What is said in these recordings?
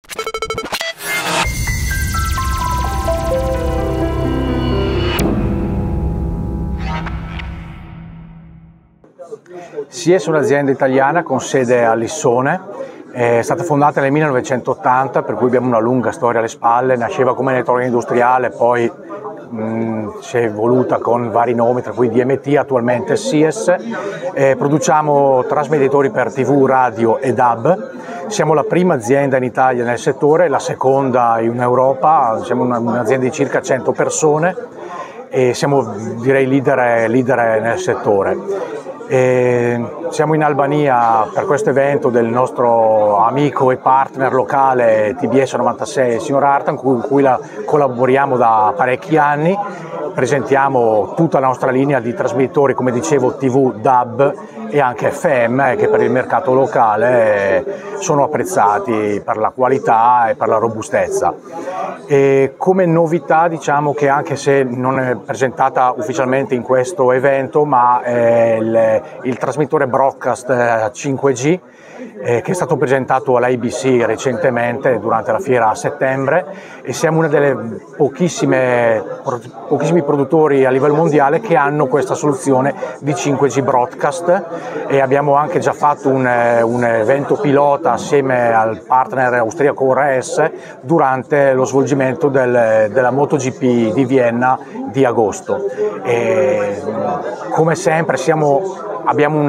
SIES è un'azienda italiana con sede a Lissone, è stata fondata nel 1980, per cui abbiamo una lunga storia alle spalle. Nasceva come network industriale, poi si è evoluta con vari nomi, tra cui DMT, attualmente SIES. Produciamo trasmettitori per TV, radio e DAB. Siamo la prima azienda in Italia nel settore, la seconda in Europa. Siamo un'azienda di circa 100 persone e siamo, direi, leader nel settore. Siamo in Albania per questo evento del nostro amico e partner locale TBS 96, il signor Artan, con cui collaboriamo da parecchi anni. Presentiamo tutta la nostra linea di trasmettitori, come dicevo, TV, DAB e anche FM, che per il mercato locale sono apprezzati per la qualità e per la robustezza. E come novità, diciamo che, anche se non è presentata ufficialmente in questo evento, ma il trasmettitore Broadcast 5G, che è stato presentato all'ABC recentemente durante la fiera a settembre, e siamo una delle pochissimi produttori a livello mondiale che hanno questa soluzione di 5G Broadcast, e abbiamo anche già fatto un evento pilota assieme al partner austriaco RS durante lo svolgimento della MotoGP di Vienna di agosto. E, come sempre, abbiamo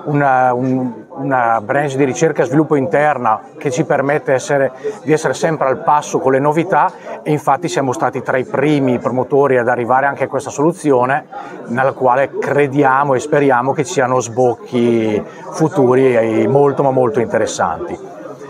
una branch di ricerca e sviluppo interna che ci permette di essere sempre al passo con le novità, e infatti siamo stati tra i primi promotori ad arrivare anche a questa soluzione, nella quale crediamo e speriamo che ci siano sbocchi futuri molto ma molto interessanti.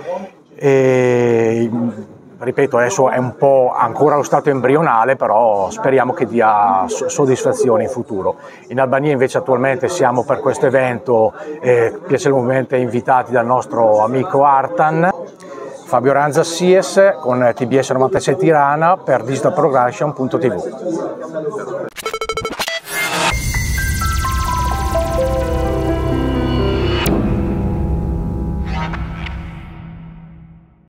Ripeto, adesso è un po' ancora allo stato embrionale, però speriamo che dia soddisfazione in futuro. In Albania invece attualmente siamo per questo evento piacevolmente invitati dal nostro amico Artan. Fabio Ranza, SIES, con TBS 96 Tirana per digitalprogression.tv.